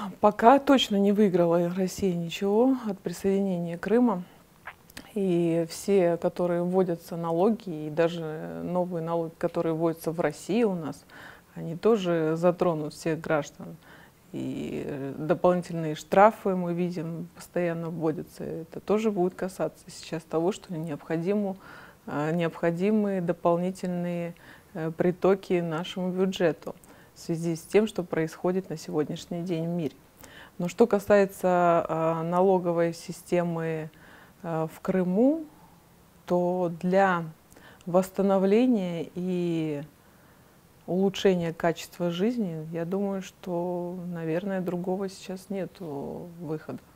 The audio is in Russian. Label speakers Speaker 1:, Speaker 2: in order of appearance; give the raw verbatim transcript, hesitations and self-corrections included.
Speaker 1: Пока точно не выиграла Россия ничего от присоединения Крыма. И все, которые вводятся налоги, и даже новые налоги, которые вводятся в России у нас, они тоже затронут всех граждан. И дополнительные штрафы, мы видим, постоянно вводятся. Это тоже будет касаться сейчас того, что необходимо, необходимы дополнительные притоки нашему бюджету в связи с тем, что происходит на сегодняшний день в мире. Но что касается налоговой системы в Крыму, то для восстановления и улучшения качества жизни, я думаю, что, наверное, другого сейчас нет выхода.